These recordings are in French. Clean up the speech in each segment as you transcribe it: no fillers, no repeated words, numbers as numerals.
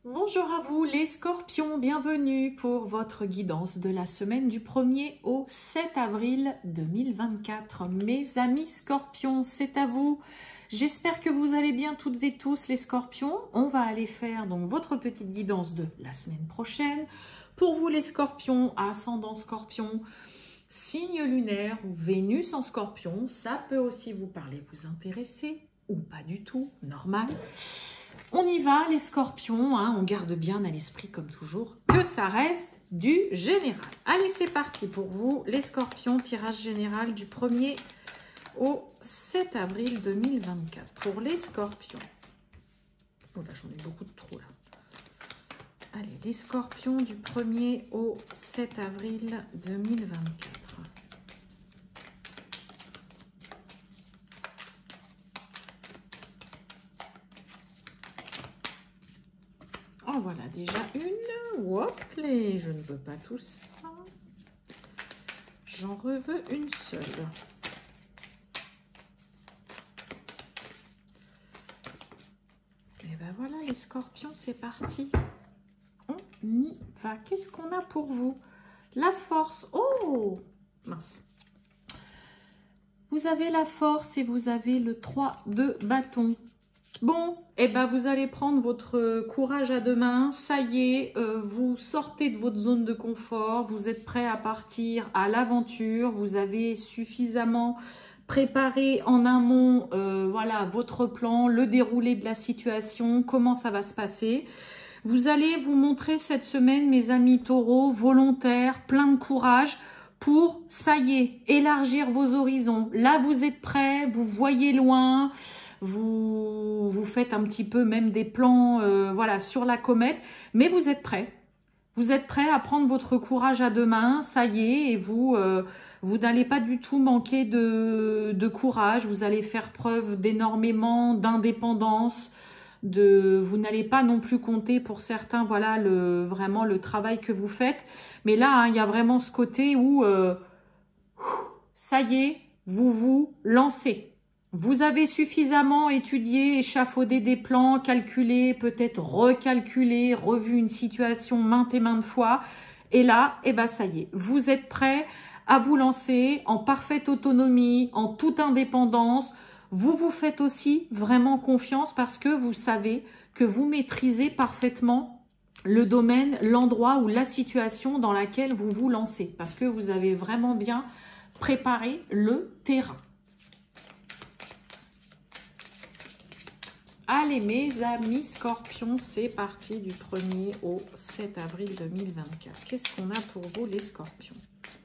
Bonjour à vous les scorpions, bienvenue pour votre guidance de la semaine du 1er au 7 avril 2024. Mes amis scorpions, c'est à vous. J'espère que vous allez bien toutes et tous les scorpions. On va aller faire donc votre petite guidance de la semaine prochaine. Pour vous les scorpions, ascendant scorpion, signe lunaire ou Vénus en scorpion, ça peut aussi vous parler, vous intéresser ou pas du tout, normal. On y va les scorpions, hein, on garde bien à l'esprit comme toujours que ça reste du général. Allez, c'est parti pour vous les scorpions, tirage général du 1er au 7 avril 2024. Pour les scorpions, oh là j'en ai beaucoup de trous là. Allez, les scorpions du 1er au 7 avril 2024. Oh, voilà déjà une. Hop, je ne veux pas tout ça. J'en reveux une seule. Et ben voilà les scorpions, c'est parti. On y va. Qu'est-ce qu'on a pour vous? La force. Oh, mince. Vous avez la force et vous avez le 3 de bâton. Bon, et ben vous allez prendre votre courage à deux mains, ça y est, vous sortez de votre zone de confort, vous êtes prêt à partir à l'aventure, vous avez suffisamment préparé en amont voilà, votre plan, le déroulé de la situation, comment ça va se passer. Vous allez vous montrer cette semaine, mes amis taureaux, volontaires, plein de courage, pour, ça y est, élargir vos horizons. Là, vous êtes prêts, vous voyez loin, vous faites un petit peu même des plans voilà, sur la comète, mais vous êtes prêts. Vous êtes prêts à prendre votre courage à deux mains, ça y est, et vous n'allez pas du tout manquer de courage, vous allez faire preuve d'énormément d'indépendance, vous n'allez pas non plus compter pour certains, voilà, vraiment le travail que vous faites. Mais là, hein, il y a vraiment ce côté où, ça y est, vous vous lancez. Vous avez suffisamment étudié, échafaudé des plans, calculé, peut-être recalculé, revu une situation maintes et maintes fois. Et là, eh ben, ça y est, vous êtes prêts à vous lancer en parfaite autonomie, en toute indépendance. Vous vous faites aussi vraiment confiance parce que vous savez que vous maîtrisez parfaitement le domaine, l'endroit ou la situation dans laquelle vous vous lancez. Parce que vous avez vraiment bien préparé le terrain. Allez mes amis scorpions, c'est parti du 1er au 7 avril 2024. Qu'est-ce qu'on a pour vous les scorpions?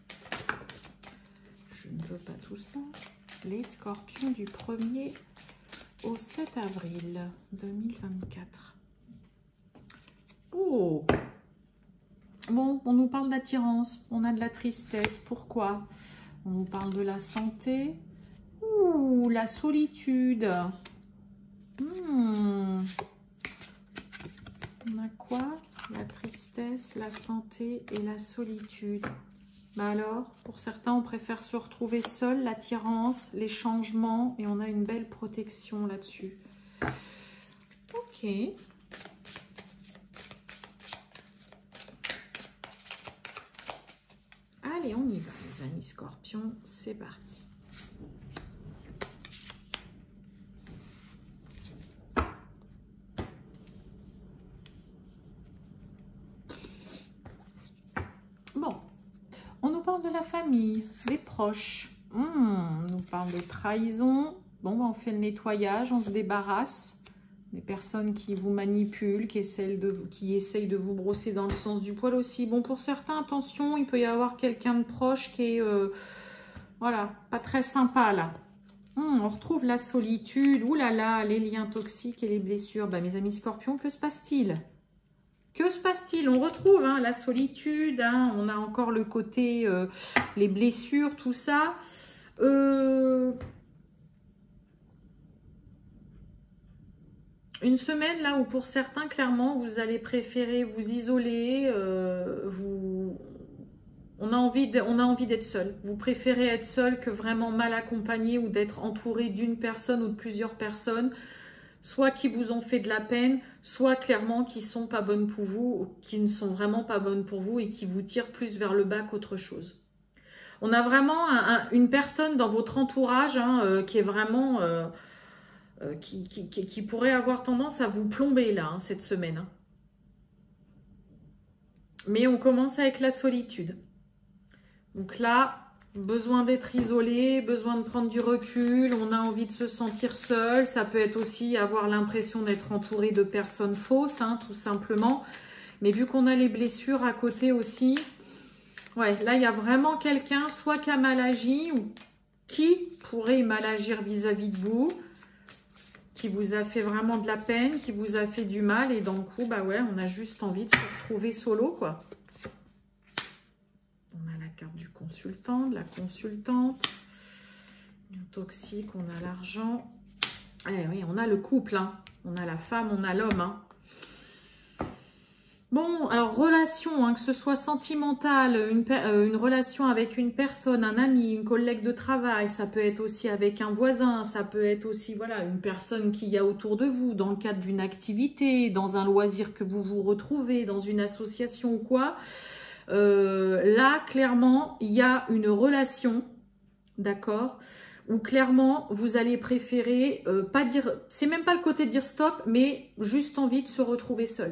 Je ne veux pas tout ça. Les scorpions du 1er au 7 avril 2024. Oh! Bon, on nous parle d'attirance, on a de la tristesse. Pourquoi? On nous parle de la santé. Ouh, la solitude. On a quoi? La tristesse, la santé et la solitude. Bah alors, pour certains, on préfère se retrouver seul, l'attirance, les changements, et on a une belle protection là-dessus. Ok. Allez, on y va, les amis scorpions, c'est parti. Bon, on nous parle de la famille, des proches. On nous parle de trahison. Bon, on fait le nettoyage, on se débarrasse des personnes qui vous manipulent, qui essayent de vous brosser dans le sens du poil aussi. Bon, pour certains, attention, il peut y avoir quelqu'un de proche qui est, voilà, pas très sympa là. On retrouve la solitude, ouh là là, les liens toxiques et les blessures. Bah, mes amis scorpions, que se passe-t-il? Que se passe-t-il? On retrouve hein, la solitude, hein, on a encore le côté, les blessures, tout ça. Une semaine là où pour certains, clairement, vous allez préférer vous isoler, on a envie d'être seul. Vous préférez être seul que vraiment mal accompagné ou d'être entouré d'une personne ou de plusieurs personnes. soit qui vous ont fait de la peine, soit clairement qui sont pas bonnes pour vous, ou qui ne sont vraiment pas bonnes pour vous et qui vous tirent plus vers le bas qu'autre chose. On a vraiment une personne dans votre entourage hein, qui est vraiment... qui pourrait avoir tendance à vous plomber là, hein, cette semaine. Hein. Mais on commence avec la solitude. Donc là... Besoin d'être isolé, besoin de prendre du recul, on a envie de se sentir seul. Ça peut être aussi avoir l'impression d'être entouré de personnes fausses, hein, tout simplement. Mais vu qu'on a les blessures à côté aussi, ouais, là il y a vraiment quelqu'un, soit qui a mal agi ou qui pourrait mal agir vis-à-vis de vous, qui vous a fait vraiment de la peine, qui vous a fait du mal. Et d'un coup, bah ouais, on a juste envie de se retrouver solo, quoi. Carte du consultant, de la consultante, du toxique, on a l'argent. Eh oui, on a le couple, hein. On a la femme, on a l'homme. Hein. Bon, alors relation, hein, que ce soit sentimentale, une relation avec une personne, un ami, une collègue de travail, ça peut être aussi avec un voisin, ça peut être aussi voilà une personne qu'il y a autour de vous, dans le cadre d'une activité, dans un loisir que vous vous retrouvez, dans une association ou quoi. Là, clairement, il y a une relation, d'accord, où clairement, vous allez préférer, pas dire, c'est même pas le côté de dire stop, mais juste envie de se retrouver seul.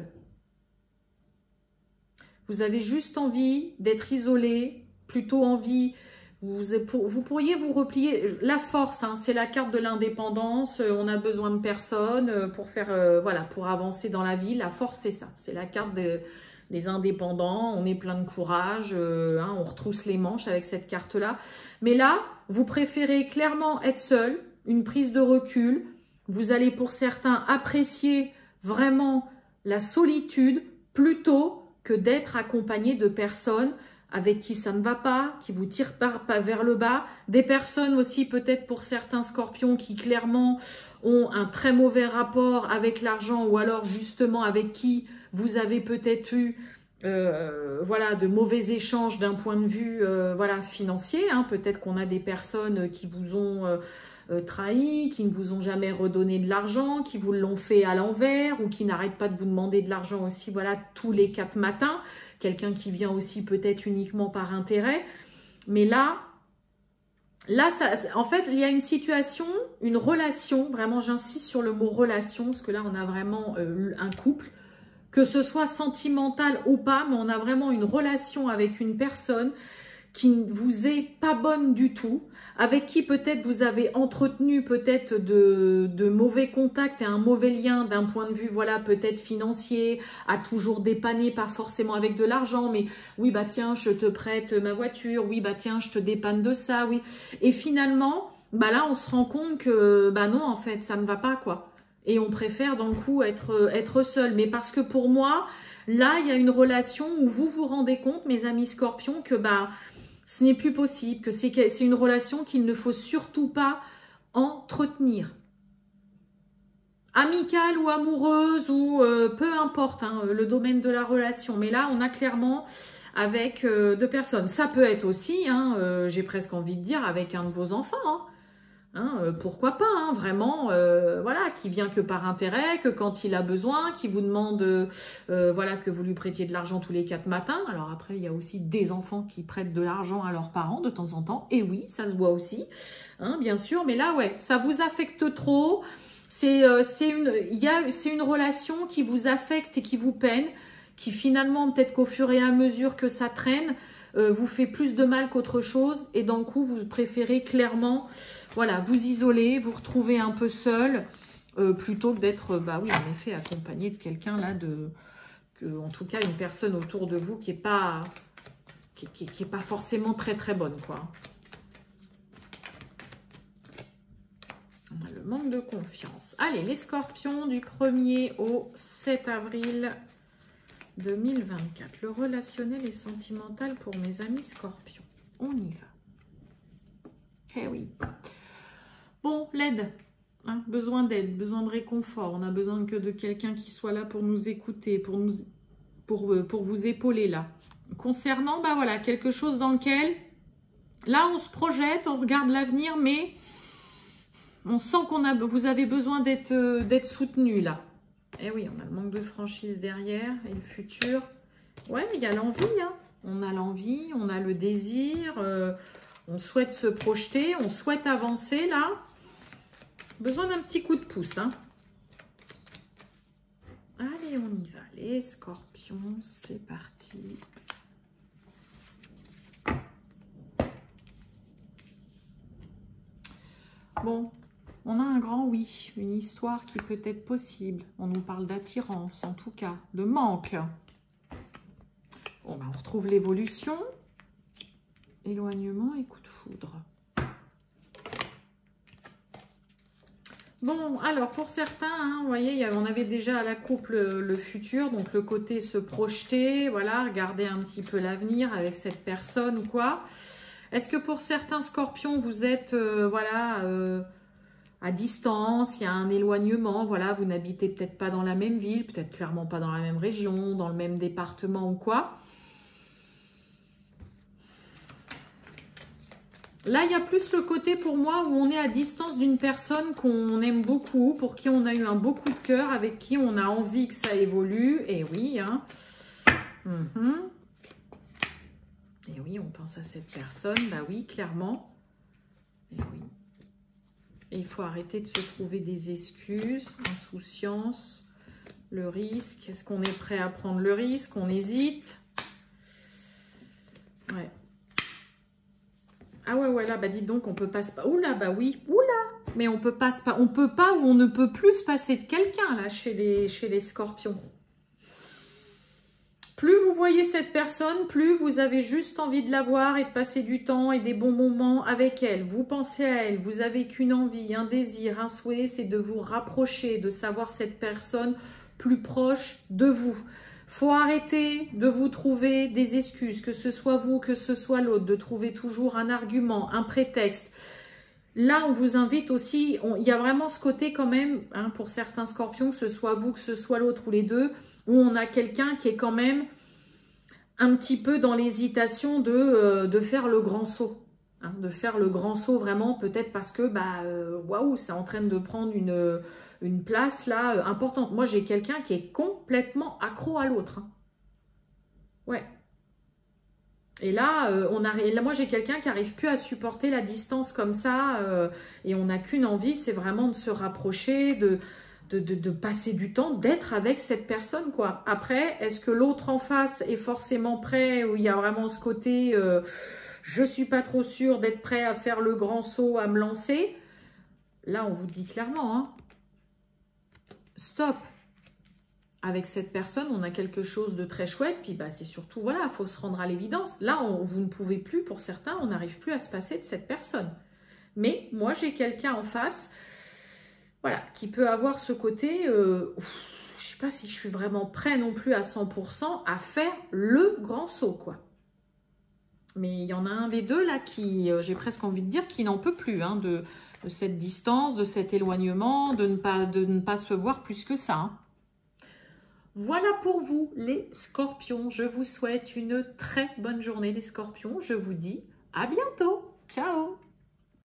Vous avez juste envie d'être isolé, plutôt envie, vous pourriez vous replier, la force, hein, c'est la carte de l'indépendance, on a besoin de personne pour faire, voilà, pour avancer dans la vie, la force c'est ça, c'est la carte des indépendants, on est plein de courage, hein, on retrousse les manches avec cette carte-là. Mais là, vous préférez clairement être seul, une prise de recul. Vous allez pour certains apprécier vraiment la solitude plutôt que d'être accompagné de personnes avec qui ça ne va pas, qui vous tirent pas vers le bas. Des personnes aussi peut-être pour certains scorpions qui clairement ont un très mauvais rapport avec l'argent ou alors justement avec qui vous avez peut-être eu voilà, de mauvais échanges d'un point de vue voilà, financier. Hein. Peut-être qu'on a des personnes qui vous ont trahi, qui ne vous ont jamais redonné de l'argent, qui vous l'ont fait à l'envers ou qui n'arrêtent pas de vous demander de l'argent aussi voilà, tous les 4 matins. Quelqu'un qui vient aussi peut-être uniquement par intérêt. Mais là ça, en fait, il y a une situation, une relation, vraiment j'insiste sur le mot relation, parce que là on a vraiment un couple, que ce soit sentimental ou pas, mais on a vraiment une relation avec une personne qui ne vous est pas bonne du tout, avec qui peut-être vous avez entretenu peut-être de mauvais contacts et un mauvais lien d'un point de vue, voilà, peut-être financier, à toujours dépanner, pas forcément avec de l'argent, mais oui, bah tiens, je te prête ma voiture, oui, bah tiens, je te dépanne de ça, oui. Et finalement, bah là, on se rend compte que, bah non, en fait, ça ne va pas, quoi. Et on préfère, d'un coup, être seul. Mais parce que pour moi, là, il y a une relation où vous vous rendez compte, mes amis scorpions, que, bah, ce n'est plus possible, que c'est une relation qu'il ne faut surtout pas entretenir. Amicale ou amoureuse ou peu importe hein, le domaine de la relation. Mais là, on a clairement avec 2 personnes. Ça peut être aussi, hein, j'ai presque envie de dire, avec un de vos enfants. Hein, pourquoi pas, hein, vraiment, voilà, qui vient que par intérêt, que quand il a besoin, qui vous demande, voilà, que vous lui prêtiez de l'argent tous les 4 matins. Alors après, il y a aussi des enfants qui prêtent de l'argent à leurs parents de temps en temps. Et oui, ça se voit aussi, hein, bien sûr. Mais là, ouais, ça vous affecte trop. C'est une relation qui vous affecte et qui vous peine, qui finalement, peut-être qu'au fur et à mesure que ça traîne, vous fait plus de mal qu'autre chose. Et d'un coup, vous préférez clairement... Voilà, vous isolez, vous retrouvez un peu seul, plutôt que d'être, bah oui, en effet, accompagné de quelqu'un là, en tout cas, une personne autour de vous qui n'est pas, qui est pas forcément très très bonne, quoi. On a le manque de confiance. Allez, les scorpions du 1er au 7 avril 2024. Le relationnel et sentimental pour mes amis scorpions. On y va. Eh oui. Bon, l'aide, hein, besoin d'aide, besoin de réconfort. On a besoin que de quelqu'un qui soit là pour nous écouter, pour vous épauler là. Concernant, bah voilà, quelque chose dans lequel, là on se projette, on regarde l'avenir, mais On sent vous avez besoin d'être soutenu là. Eh oui, on a le manque de franchise derrière et le futur. Ouais, il y a l'envie, hein. On a l'envie, on a le désir, on souhaite se projeter, on souhaite avancer là. Besoin d'un petit coup de pouce, hein. Allez, on y va. Les scorpions, c'est parti. Bon, on a un grand oui, une histoire qui peut être possible. On nous parle d'attirance, en tout cas, de manque. Bon, ben, on retrouve l'évolution. Éloignement et coup de foudre. Bon, alors pour certains, hein, vous voyez, on avait déjà à la coupe le futur, donc le côté se projeter, voilà, regarder un petit peu l'avenir avec cette personne ou quoi. Est-ce que pour certains scorpions, vous êtes, voilà, à distance, il y a un éloignement, voilà, vous n'habitez peut-être pas dans la même ville, peut-être clairement pas dans la même région, dans le même département ou quoi. Là, il y a plus le côté pour moi où on est à distance d'une personne qu'on aime beaucoup, pour qui on a eu un beau coup de cœur, avec qui on a envie que ça évolue. Et oui, hein. Et oui, on pense à cette personne. Bah oui, clairement. Et oui. Et il faut arrêter de se trouver des excuses, insouciance, le risque. Est-ce qu'on est prêt à prendre le risque? On hésite. Ouais. Ah ouais, là, bah dites donc, on peut pas se... Oula, bah oui, oula. Mais on peut pas ou on ne peut plus se passer de quelqu'un, là, chez les scorpions. Plus vous voyez cette personne, plus vous avez juste envie de la voir et de passer du temps et des bons moments avec elle. Vous pensez à elle, vous avez qu'une envie, un désir, un souhait, c'est de vous rapprocher, de savoir cette personne plus proche de vous. Faut arrêter de vous trouver des excuses, que ce soit vous, que ce soit l'autre, de trouver toujours un argument, un prétexte. Là, on vous invite aussi, il y a vraiment ce côté quand même, hein, pour certains scorpions, que ce soit vous, que ce soit l'autre ou les deux, où on a quelqu'un qui est quand même un petit peu dans l'hésitation de faire le grand saut. Hein, de faire le grand saut vraiment, peut-être parce que, waouh, c'est en train de prendre une place là importante. Moi, j'ai quelqu'un qui est complètement accro à l'autre. Hein. Ouais. Et là, moi, j'ai quelqu'un qui n'arrive plus à supporter la distance comme ça. Et on n'a qu'une envie, c'est vraiment de se rapprocher, de passer du temps, d'être avec cette personne, quoi. Après, est-ce que l'autre en face est forcément prêt, ou il y a vraiment ce côté, je suis pas trop sûre d'être prêt à faire le grand saut, à me lancer. Là, on vous dit clairement, hein, stop. Avec cette personne, on a quelque chose de très chouette, puis bah, c'est surtout, voilà, il faut se rendre à l'évidence. Là, vous ne pouvez plus, pour certains, on n'arrive plus à se passer de cette personne. Mais moi, j'ai quelqu'un en face, voilà, qui peut avoir ce côté, je ne sais pas si je suis vraiment prêt non plus à 100% à faire le grand saut, quoi. Mais il y en a un des deux, là, qui, j'ai presque envie de dire, qui n'en peut plus, hein, de cette distance, de cet éloignement, de ne pas se voir plus que ça, hein. Voilà pour vous, les scorpions. Je vous souhaite une très bonne journée, les scorpions. Je vous dis à bientôt. Ciao!